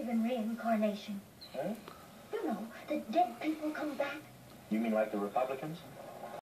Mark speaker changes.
Speaker 1: believe in reincarnation.
Speaker 2: Huh?
Speaker 1: You know, that dead people come back.
Speaker 2: You mean like the Republicans?